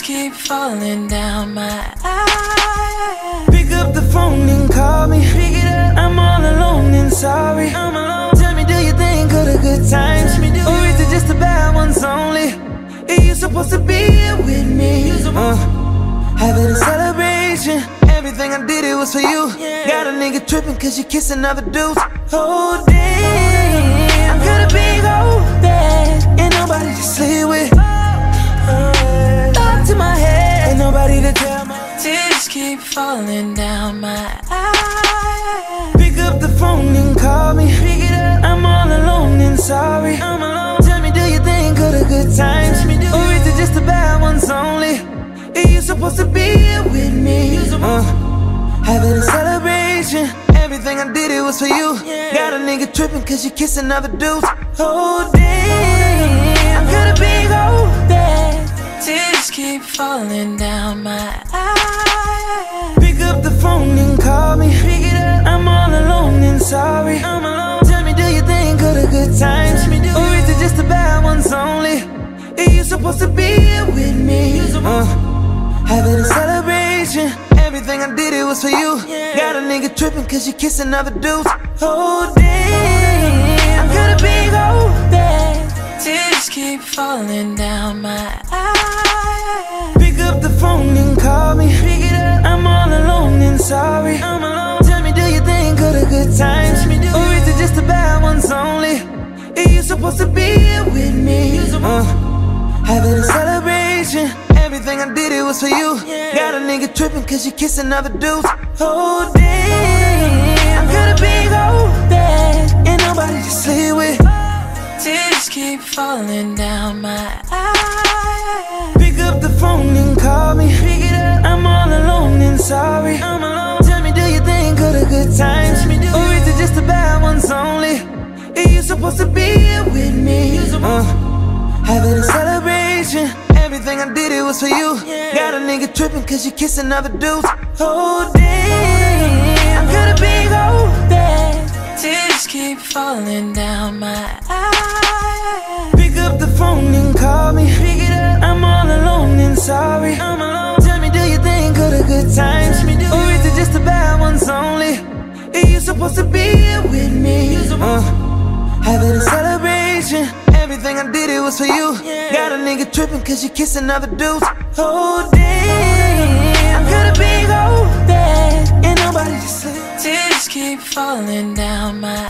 keep falling down my eyes. Pick up the phone and call me. Pick it up. I'm all alone and sorry. I'm alone. Tell me, do you think of the good times? Or is it just the bad ones only? Are you supposed to be here with me? Having a celebration. Everything I did, it was for you. Got a nigga tripping cause you kissing other dudes. Oh damn, I got a big old bed, ain't nobody to sleep with. Thought to my head, ain't nobody to tell my Tears keep falling down my eyes. Pick up the phone and call me. Pick it up. I'm all alone and sorry. I'm alone. Tell me, do you think of the good times? Or is it just the bad ones only? Are you supposed to be here with me? Having a celebration. Everything I did, it was for you. Got a nigga tripping cause you kissing other dudes. Oh damn, I got a big old bed. Tears keep falling down my eyes. Pick up the phone and call me. Pick it up. I'm all alone and sorry. I'm alone. Tell me, do you think of the good times? Or is it just the bad ones only? Are you supposed to be here with me? Having a celebration. Everything I did, it was for you. Got a nigga tripping cause you kissing other dudes. Oh damn, I got a big old bed. Tears keep falling down my eyes. Pick up the phone and call me. Pick it up. I'm all alone and sorry. I'm alone. Tell me, do you think of the good times? Or is it just the bad ones only? Are you supposed to be here with me? Having a celebration. Everything I did, it was for you. Got a nigga tripping cause you kissing other dudes. Oh damn, I got a big old bed, ain't nobody to sleep with. Tears keep falling down my eyes. Pick up the phone and call me. Pick it up. I'm all alone and sorry. I'm alone. Tell me, do you think of the good times? Or is it just the bad ones only? Are you supposed to be here with me? Having a celebration. Everything I did, it was for you. Got a nigga tripping cause you kissing other dudes. Oh damn, I got a big old bed. Tears keep falling down my eyes. Pick up the phone and call me. Pick it up. I'm all alone and sorry. I'm alone. Tell me, do you think of the good times? Or is it just the bad ones only? Are you supposed to be here with me? Having a celebration. Everything I did, it was for you. Got a nigga tripping cause you kissing other dudes. Oh damn, I got a big old bed, ain't nobody to sleep. Tears keep falling down my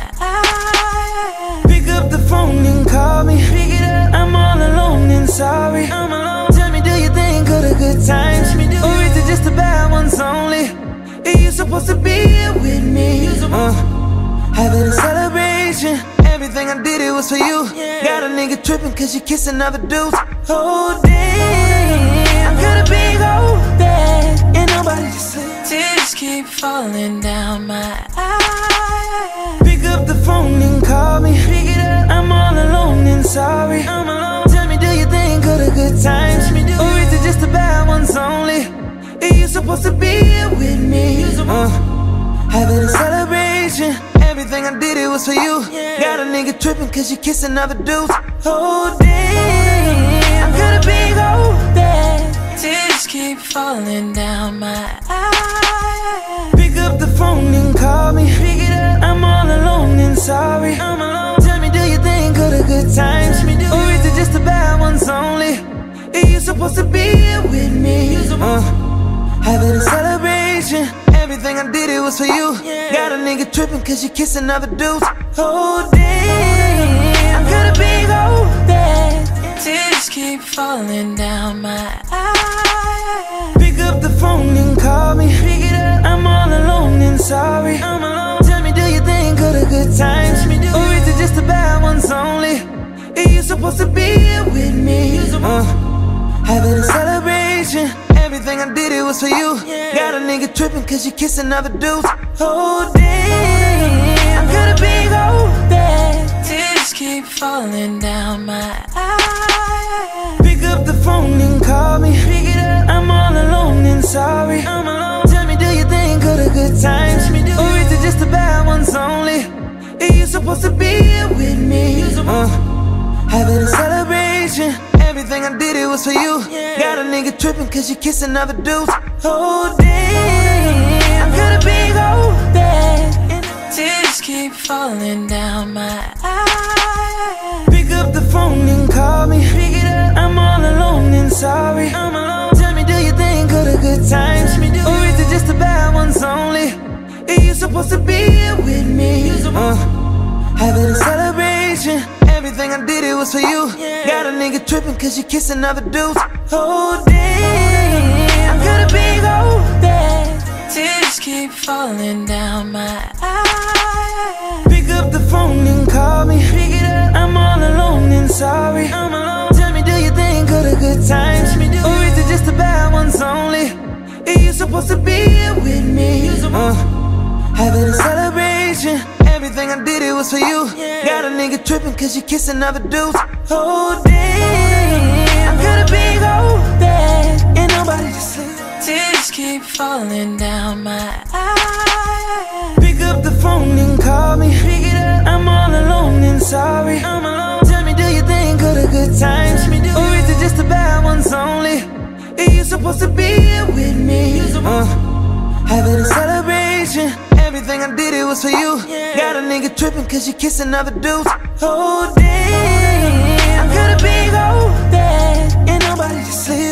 eyes. Pick up the phone and call me. Pick it up. I'm all alone and sorry. I'm alone. Tell me, do you think of the good times? Or is it just the bad ones only? Are you supposed to be here with me? Having a celebration. Everything I did, it was for you. Got a nigga tripping cause you kissing other dudes. Oh damn, I got a big old bed, ain't nobody to sleep. Tears keep falling down my eyes. Pick up the phone and call me. Pick it up. I'm all alone and sorry. I'm alone. Tell me, do you think of the good times? Or is it just the bad ones only? Are you supposed to be here with me? Having a celebration. Everything I did, it was for you. Got a nigga tripping cause you kissing other dudes. Oh damn, I got a big old bed. Tears keep falling down my eyes. Pick up the phone and call me. Pick it up. I'm all alone and sorry. I'm alone. Tell me, do you think of the good times? Or is it just the bad ones only? Are you supposed to be here with me? Having a celebration. Everything I did, it was for you. Got a nigga tripping cause you kissing other dudes. Oh damn, I got a big old bed. Tears keep falling down my eyes. Pick up the phone and call me. Pick it up. I'm all alone and sorry. I'm alone. Tell me, do you think of the good times? Or is it just the bad ones only? Are you supposed to be here with me? Having a celebration. Everything I did, it was for you. Got a nigga tripping cause you kissing other dudes. Oh damn, I got a big old bed. Tears keep falling down my eyes. Pick up the phone and call me. Pick it up. I'm all alone and sorry. I'm alone. Tell me, do you think of the good times? Or is it just the bad ones only? Are you supposed to be here with me? Having a celebration. Everything I did, it was for you. Got a nigga tripping cause you kissing other dudes. Oh damn, I got a big old bag. Tears keep falling down my eyes. Pick up the phone and call me. Pick it up. I'm all alone and sorry. I'm alone. Tell me, do you think of the good times? Or is it just the bad ones only? Are you supposed to be here with me? Having a celebration. Everything I did, it was for you. Got a nigga tripping cause you kissing other dudes. Oh damn, I got a big old bag. Tears keep falling down my eyes. Pick up the phone and call me. Pick it up. I'm all alone and sorry. I'm alone. Tell me, do you think of the good times? Or is it just the bad ones only? Are you supposed to be here with me? Having a celebration. Everything I did, it was for you. Got a nigga tripping cause you kissing other dudes. Oh damn, I got a big old bag. Ain't nobody just sleep. Tears keep falling down my eyes. Pick up the phone and call me. Pick it up. I'm all alone and sorry. I'm alone. Tell me, do you think of the good times? Or is it just the bad ones only? Are you supposed to be here with me? Having a celebration. Everything I did, it was for you. Got a nigga tripping cause you kissing other dudes. Oh damn, I got a big old bag. Ain't nobody just sleep.